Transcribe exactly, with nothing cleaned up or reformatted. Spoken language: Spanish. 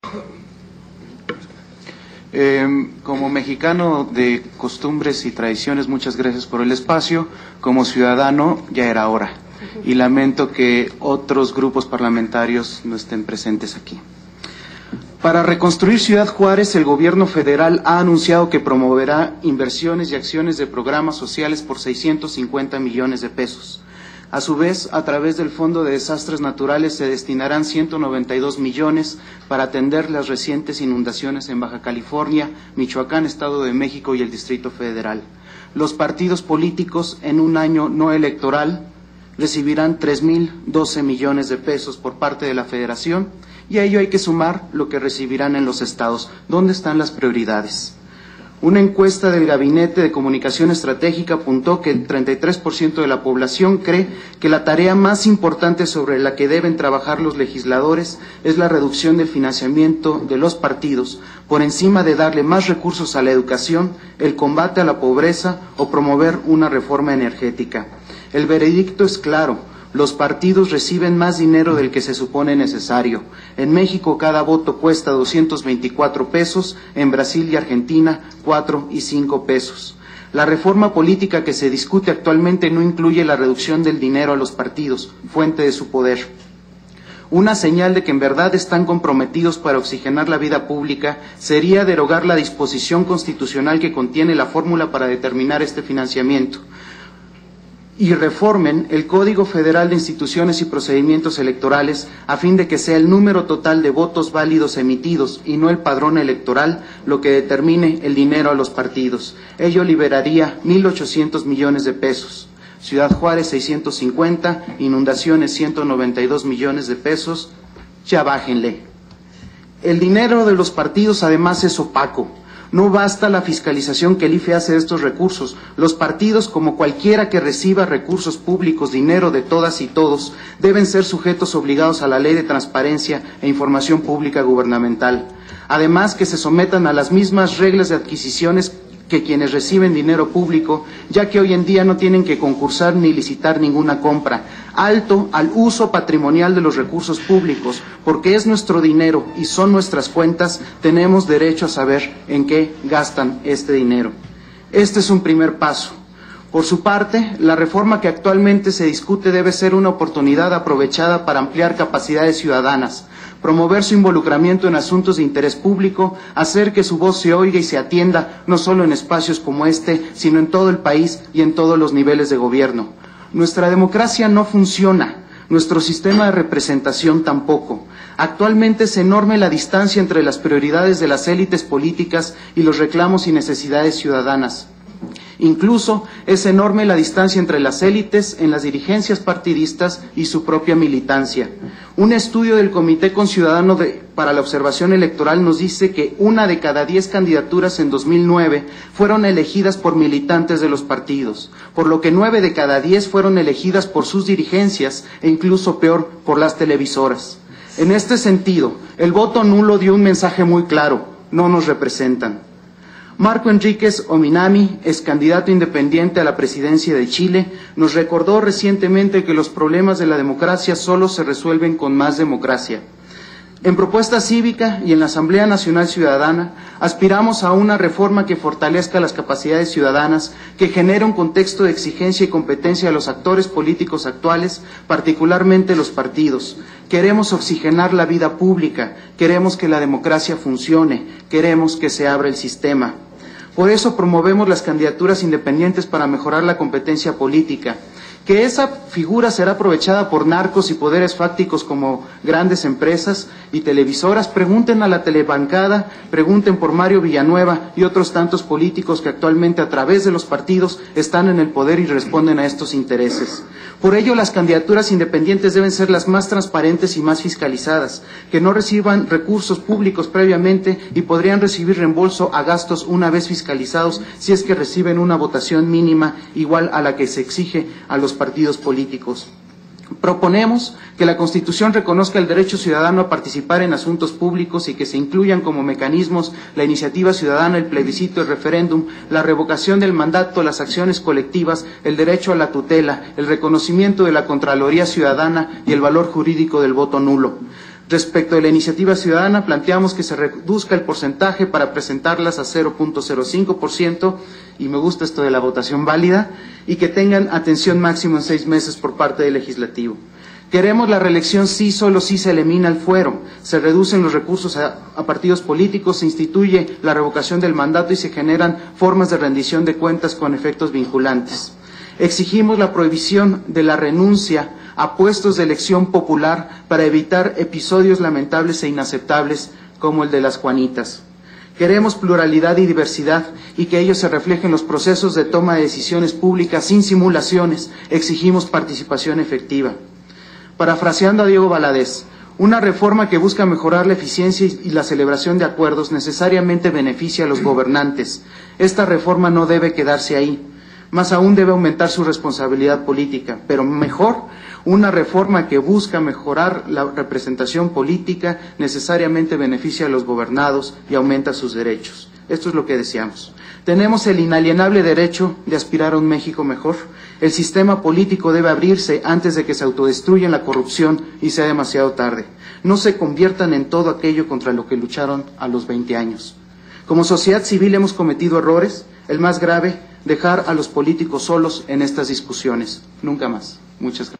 Eh, como mexicano de costumbres y tradiciones, muchas gracias por el espacio. Como ciudadano, ya era hora. Y lamento que otros grupos parlamentarios no estén presentes aquí. Para reconstruir Ciudad Juárez, el gobierno federal ha anunciado que promoverá inversiones y acciones de programas sociales por seiscientos cincuenta millones de pesos. A su vez, a través del Fondo de Desastres Naturales se destinarán ciento noventa y dos millones para atender las recientes inundaciones en Baja California, Michoacán, Estado de México y el Distrito Federal. Los partidos políticos en un año no electoral recibirán tres mil doce millones de pesos por parte de la Federación, y a ello hay que sumar lo que recibirán en los estados. ¿Dónde están las prioridades? Una encuesta del Gabinete de Comunicación Estratégica apuntó que el treinta y tres por ciento de la población cree que la tarea más importante sobre la que deben trabajar los legisladores es la reducción del financiamiento de los partidos, por encima de darle más recursos a la educación, el combate a la pobreza o promover una reforma energética. El veredicto es claro. Los partidos reciben más dinero del que se supone necesario. En México cada voto cuesta doscientos veinticuatro pesos, en Brasil y Argentina cuatro y cinco pesos. La reforma política que se discute actualmente no incluye la reducción del dinero a los partidos, fuente de su poder. Una señal de que en verdad están comprometidos para oxigenar la vida pública sería derogar la disposición constitucional que contiene la fórmula para determinar este financiamiento, y reformen el Código Federal de Instituciones y Procedimientos Electorales a fin de que sea el número total de votos válidos emitidos y no el padrón electoral lo que determine el dinero a los partidos. Ello liberaría mil ochocientos millones de pesos. Ciudad Juárez seiscientos cincuenta, inundaciones ciento noventa y dos millones de pesos, ya bájenle. El dinero de los partidos además es opaco. No basta la fiscalización que el I F E hace de estos recursos. Los partidos, como cualquiera que reciba recursos públicos, dinero de todas y todos, deben ser sujetos obligados a la Ley de Transparencia e Información Pública Gubernamental. Además, que se sometan a las mismas reglas de adquisiciones que quienes reciben dinero público, ya que hoy en día no tienen que concursar ni licitar ninguna compra. Alto al uso patrimonial de los recursos públicos, porque es nuestro dinero y son nuestras cuentas, tenemos derecho a saber en qué gastan este dinero. Este es un primer paso. Por su parte, la reforma que actualmente se discute debe ser una oportunidad aprovechada para ampliar capacidades ciudadanas, promover su involucramiento en asuntos de interés público, hacer que su voz se oiga y se atienda no solo en espacios como este, sino en todo el país y en todos los niveles de gobierno. Nuestra democracia no funciona, nuestro sistema de representación tampoco. Actualmente es enorme la distancia entre las prioridades de las élites políticas y los reclamos y necesidades ciudadanas. Incluso es enorme la distancia entre las élites en las dirigencias partidistas y su propia militancia. Un estudio del Comité Conciudadano de, para la Observación Electoral nos dice que una de cada diez candidaturas en dos mil nueve fueron elegidas por militantes de los partidos, por lo que nueve de cada diez fueron elegidas por sus dirigencias e incluso peor, por las televisoras. En este sentido, el voto nulo dio un mensaje muy claro: no nos representan. Marco Enríquez Ominami, ex candidato independiente a la presidencia de Chile, nos recordó recientemente que los problemas de la democracia solo se resuelven con más democracia. En Propuesta Cívica y en la Asamblea Nacional Ciudadana aspiramos a una reforma que fortalezca las capacidades ciudadanas, que genere un contexto de exigencia y competencia a los actores políticos actuales, particularmente los partidos. Queremos oxigenar la vida pública, queremos que la democracia funcione, queremos que se abra el sistema. Por eso promovemos las candidaturas independientes para mejorar la competencia política. Que esa figura será aprovechada por narcos y poderes fácticos como grandes empresas y televisoras, pregunten a la telebancada, pregunten por Mario Villanueva y otros tantos políticos que actualmente a través de los partidos están en el poder y responden a estos intereses. Por ello, las candidaturas independientes deben ser las más transparentes y más fiscalizadas, que no reciban recursos públicos previamente y podrían recibir reembolso a gastos una vez fiscalizados si es que reciben una votación mínima igual a la que se exige a los partidos políticos. Proponemos que la Constitución reconozca el derecho ciudadano a participar en asuntos públicos y que se incluyan como mecanismos la iniciativa ciudadana, el plebiscito, el referéndum, la revocación del mandato, las acciones colectivas, el derecho a la tutela, el reconocimiento de la Contraloría Ciudadana y el valor jurídico del voto nulo. Respecto de la iniciativa ciudadana, planteamos que se reduzca el porcentaje para presentarlas a cero punto cero cinco por ciento, y me gusta esto de la votación válida, y que tengan atención máximo en seis meses por parte del legislativo. Queremos la reelección sí, solo si se elimina el fuero, se reducen los recursos a, a partidos políticos, se instituye la revocación del mandato y se generan formas de rendición de cuentas con efectos vinculantes. Exigimos la prohibición de la renuncia a puestos de elección popular para evitar episodios lamentables e inaceptables como el de las Juanitas. Queremos pluralidad y diversidad y que ello se refleje en los procesos de toma de decisiones públicas sin simulaciones. Exigimos participación efectiva. Parafraseando a Diego Valadez, una reforma que busca mejorar la eficiencia y la celebración de acuerdos necesariamente beneficia a los gobernantes. Esta reforma no debe quedarse ahí. Más aún debe aumentar su responsabilidad política, pero mejor, una reforma que busca mejorar la representación política necesariamente beneficia a los gobernados y aumenta sus derechos. Esto es lo que deseamos. Tenemos el inalienable derecho de aspirar a un México mejor. El sistema político debe abrirse antes de que se autodestruya la corrupción y sea demasiado tarde. No se conviertan en todo aquello contra lo que lucharon a los veinte años. Como sociedad civil hemos cometido errores, el más grave, dejar a los políticos solos en estas discusiones. Nunca más. Muchas gracias.